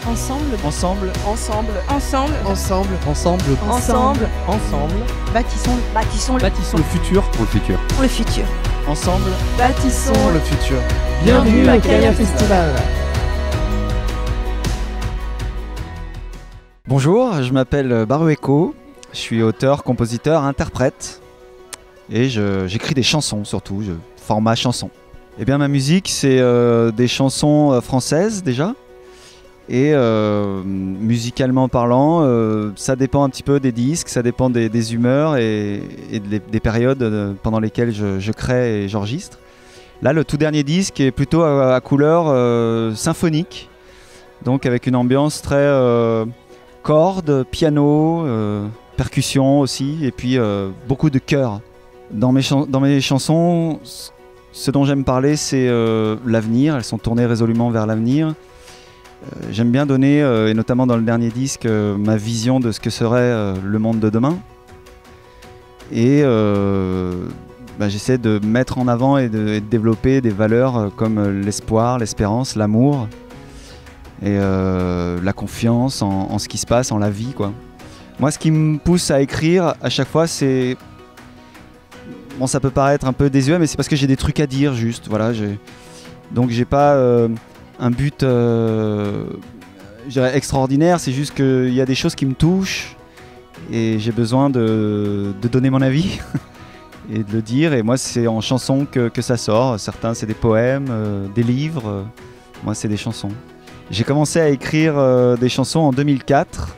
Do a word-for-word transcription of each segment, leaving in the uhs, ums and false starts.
Ensemble, Ensemble, Ensemble, ensemble, ensemble, ensemble, ensemble, ensemble, bâtissons, bâtissons, le, bâtissons le futur pour le futur. le futur. Ensemble, Bâtissons le futur. Bienvenue à Kaya Festival. Bonjour, je m'appelle Barueco, je suis auteur, compositeur, interprète et je- j'écris des chansons surtout, je, format chanson. Eh bien ma musique c'est euh, des chansons euh, françaises déjà et euh, musicalement parlant euh, ça dépend un petit peu des disques, ça dépend des, des humeurs et, et des, des périodes euh, pendant lesquelles je, je crée et j'enregistre. Là le tout dernier disque est plutôt à, à couleur euh, symphonique, donc avec une ambiance très... euh, cordes, piano, euh, percussion aussi, et puis euh, beaucoup de chœurs. Dans mes, chan- dans mes chansons, c- ce dont j'aime parler, c'est euh, l'avenir. Elles sont tournées résolument vers l'avenir. Euh, j'aime bien donner, euh, et notamment dans le dernier disque, euh, ma vision de ce que serait euh, le monde de demain. Et euh, bah, j'essaie de mettre en avant et de, et de développer des valeurs euh, comme euh, l'espoir, l'espérance, l'amour. Et euh, la confiance en, en ce qui se passe, en la vie, quoi. Moi, ce qui me pousse à écrire à chaque fois, c'est... Bon, ça peut paraître un peu désuet, mais c'est parce que j'ai des trucs à dire, juste. Voilà, j'ai... Donc, j'ai pas euh, un but euh, je dirais extraordinaire, c'est juste qu'il y a des choses qui me touchent et j'ai besoin de, de donner mon avis et de le dire. Et moi, c'est en chanson que, que ça sort. Certains, c'est des poèmes, euh, des livres. Moi, c'est des chansons. J'ai commencé à écrire euh, des chansons en deux mille quatre,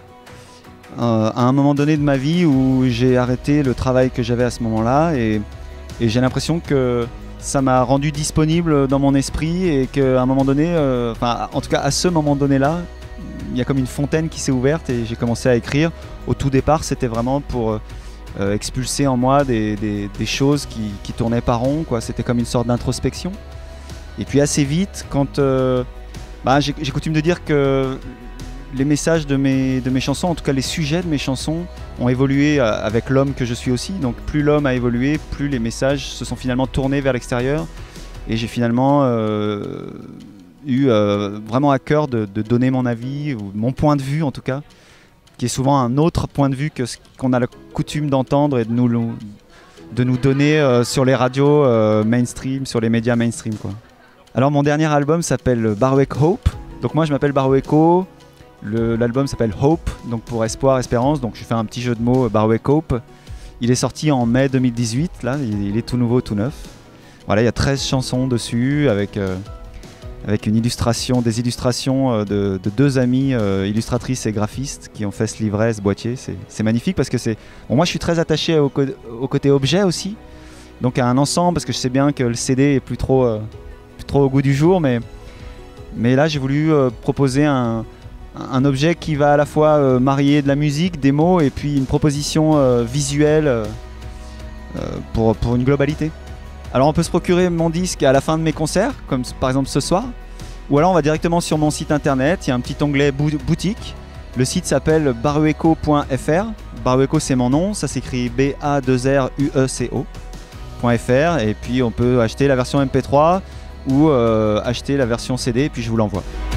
euh, à un moment donné de ma vie où j'ai arrêté le travail que j'avais à ce moment-là et, et j'ai l'impression que ça m'a rendu disponible dans mon esprit et qu'à un moment donné, euh, enfin en tout cas à ce moment donné-là, il y a comme une fontaine qui s'est ouverte et j'ai commencé à écrire. Au tout départ, c'était vraiment pour euh, expulser en moi des, des, des choses qui, qui tournaient pas rond, quoi. C'était comme une sorte d'introspection. Et puis assez vite, quand... Euh, Bah, j'ai, j'ai coutume de dire que les messages de mes, de mes chansons, en tout cas les sujets de mes chansons, ont évolué avec l'homme que je suis aussi. Donc plus l'homme a évolué, plus les messages se sont finalement tournés vers l'extérieur. Et j'ai finalement euh, eu euh, vraiment à cœur de, de donner mon avis, ou mon point de vue en tout cas, qui est souvent un autre point de vue que ce qu'on a la coutume d'entendre et de nous, de nous donner euh, sur les radios euh, mainstream, sur les médias mainstream, quoi. Alors mon dernier album s'appelle Barueco Hope. Donc moi je m'appelle Barueco, Le, l'album s'appelle Hope, donc pour espoir, espérance. Donc je fais un petit jeu de mots, Barueco Hope. Il est sorti en mai deux mille dix-huit, là, il, il est tout nouveau, tout neuf. Voilà, il y a treize chansons dessus avec, euh, avec une illustration, des illustrations euh, de, de deux amies euh, illustratrices et graphistes qui ont fait ce livret, ce boîtier. C'est, c'est magnifique parce que c'est... Bon, moi je suis très attaché au, co- au côté objet aussi, donc à un ensemble parce que je sais bien que le C D est plus trop... Euh, trop au goût du jour, mais, mais là j'ai voulu euh, proposer un, un objet qui va à la fois euh, marier de la musique, des mots et puis une proposition euh, visuelle euh, euh, pour, pour une globalité. Alors on peut se procurer mon disque à la fin de mes concerts, comme par exemple ce soir, ou alors on va directement sur mon site internet, il y a un petit onglet bou- boutique. Le site s'appelle barueco point f r. Barueco c'est mon nom, ça s'écrit B A deux R U E C O .fr, et puis on peut acheter la version M P trois ou euh, acheter la version C D et puis je vous l'envoie.